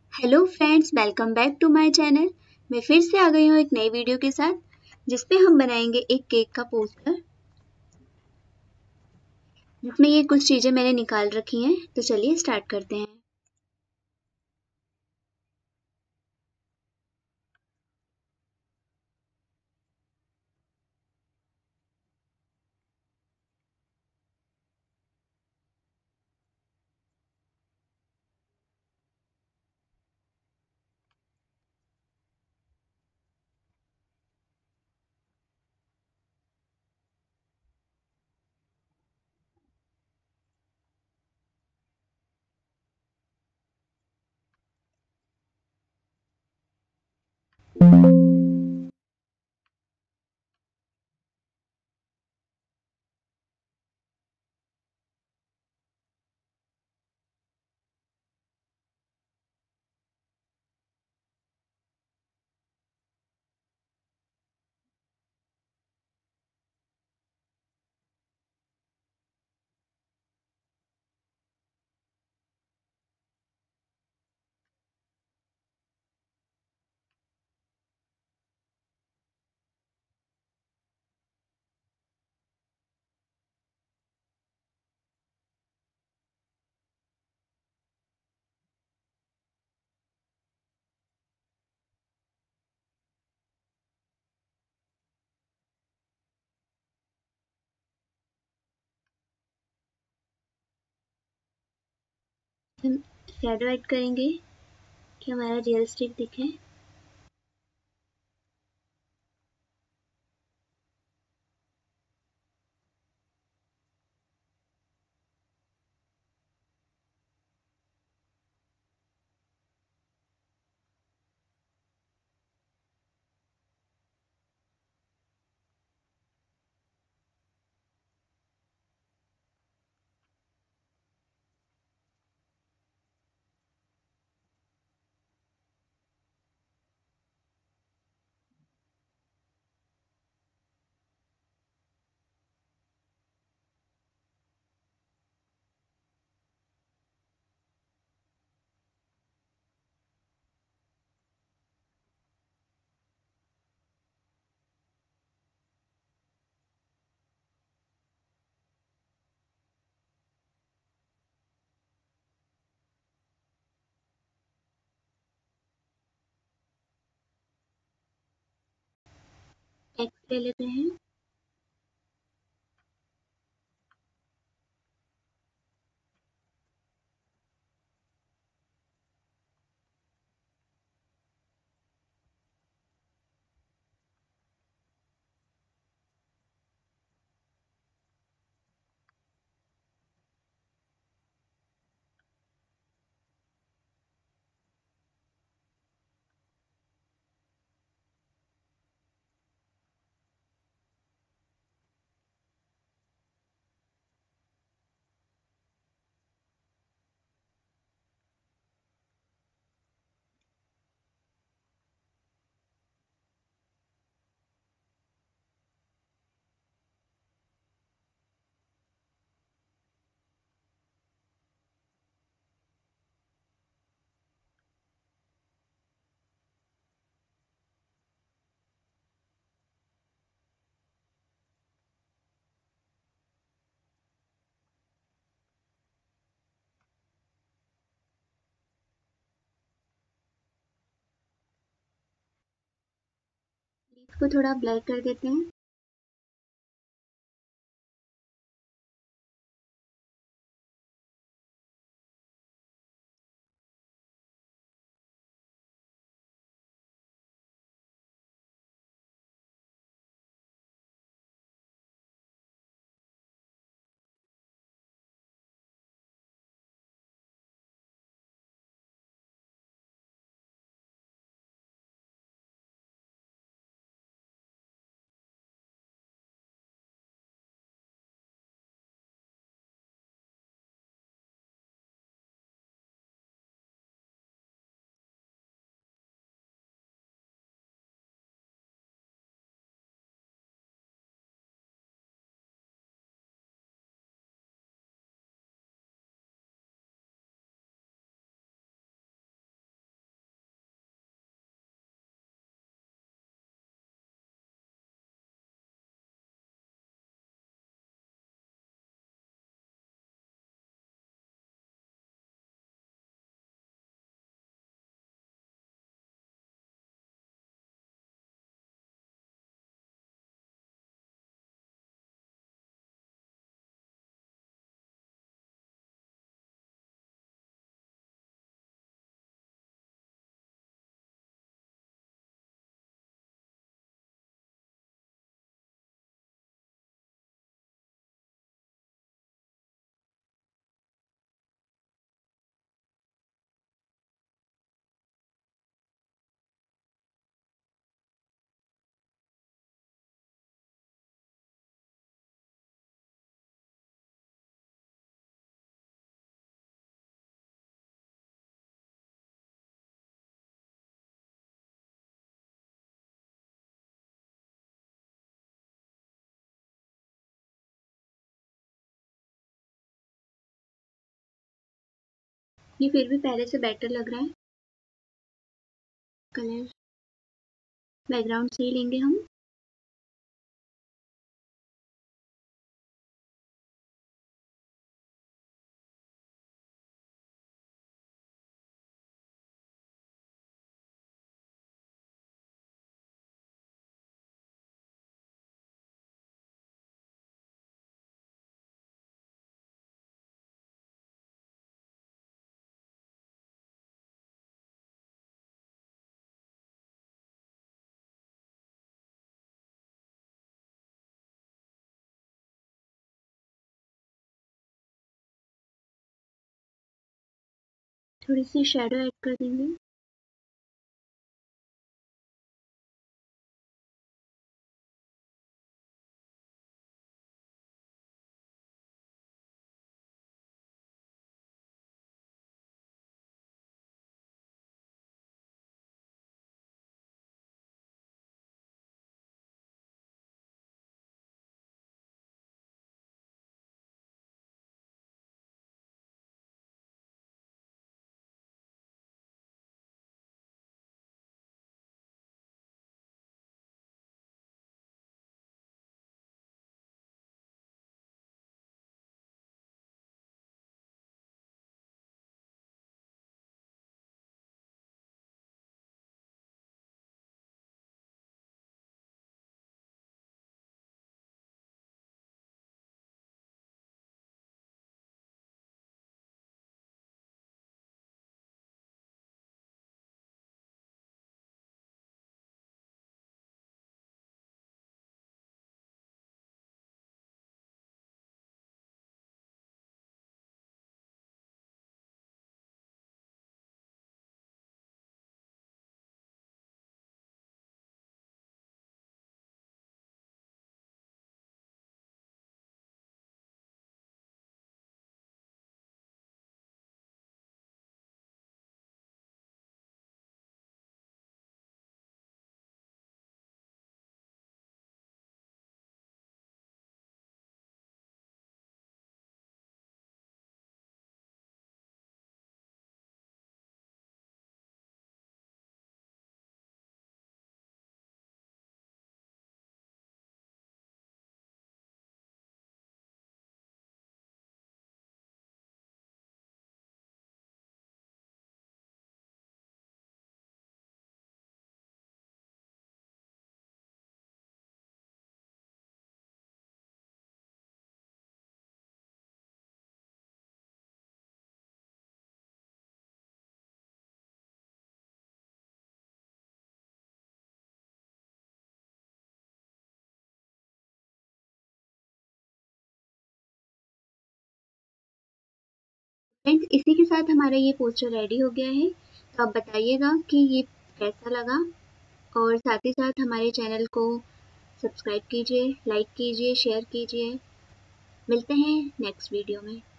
Hello friends, welcome back to my channel. मैं फिर से आ गई हूँ एक नई वीडियो के साथ जिसपे हम बनाएंगे एक केक का पोस्टर, जिसमें ये कुछ चीज़ें मैंने निकाल रखी हैं। तो चलिए स्टार्ट करते हैं। हम शेडो ऐड करेंगे कि हमारा रियलिस्टिक दिखे। टेक्स्ट ले लेते हैं। इसको थोड़ा ब्लर कर देते हैं। ये फिर भी पहले से बेटर लग रहा है। कलर बैकग्राउंड से ही लेंगे हम। थोड़ी सी शेडो ऐड कर देंगे। फ्रेंड्स, इसी के साथ हमारा ये पोस्टर रेडी हो गया है। तो आप बताइएगा कि ये कैसा लगा, और साथ ही साथ हमारे चैनल को सब्सक्राइब कीजिए, लाइक कीजिए, शेयर कीजिए। मिलते हैं नेक्स्ट वीडियो में।